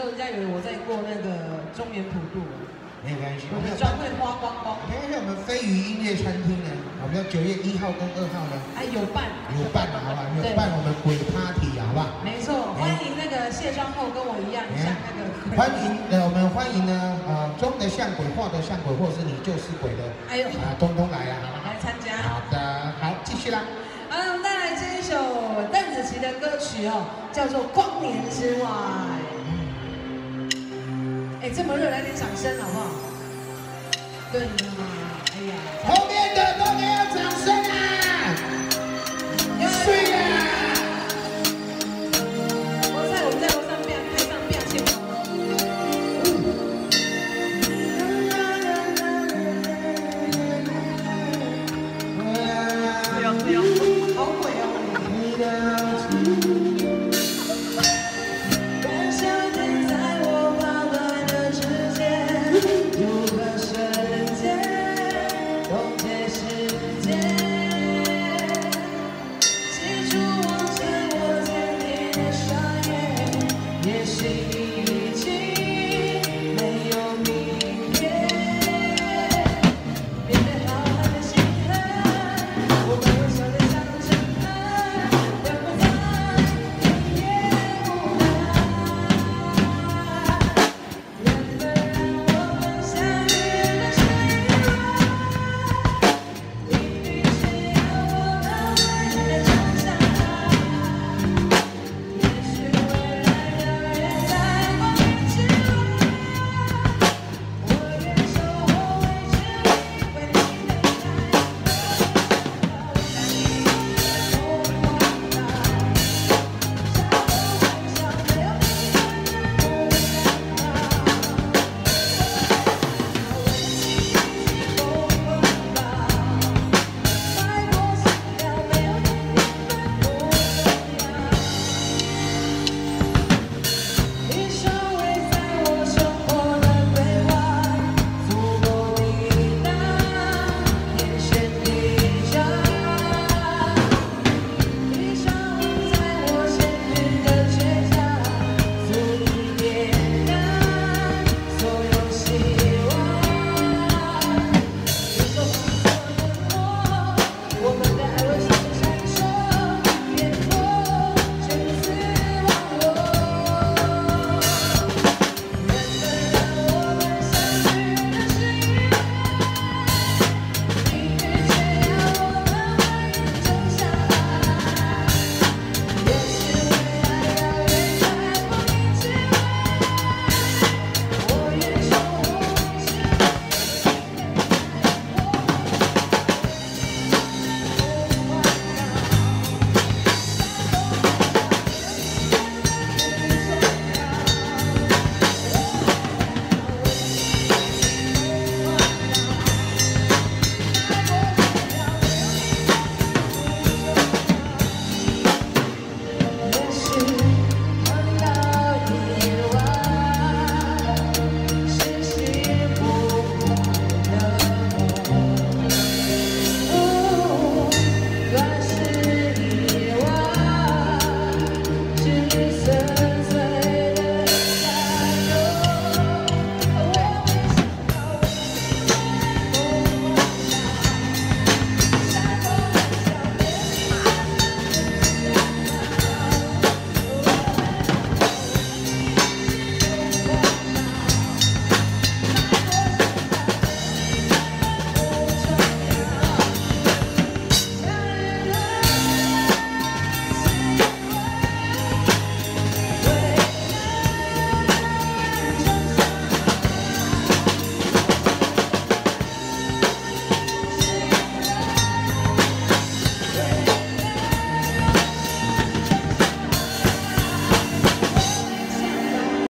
人家以为我在过那个中原普渡， 没有关系， 我们专会花光光。 看一下我们飞鱼音乐餐厅呢，我们要9月1号跟2号呢， 哎，有办， 有办好不好？有办我们鬼 party 好不好？ 没错，欢迎那个卸妆后跟我一样像那个。 欢迎我们欢迎呢装的像鬼，画的像鬼，或者是你就是鬼的， 哎呦通通来啊， 来参加。 好的，好，继续啦。 好，我们带来这一首邓紫棋的歌曲哦，叫做《光年之外》。哎，这么热，来点掌声好不好？对嘛，哎呀， 后面的都给我掌声啊！睡呀！ 我在楼上变配上变气。好鬼哦！多少天在我跑乱的指尖，如何瞬间冻结时间？记住望着我坚定的双眼，也许。